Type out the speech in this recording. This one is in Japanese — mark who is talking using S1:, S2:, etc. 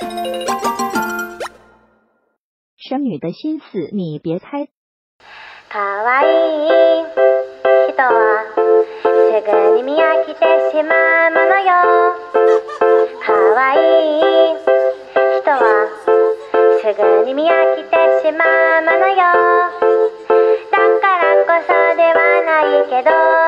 S1: 生女的心思你别猜。
S2: 可愛い人はすぐに見飽きてしまうものよ。可愛い人はすぐに見飽きてしまうものよ。だからこそではないけど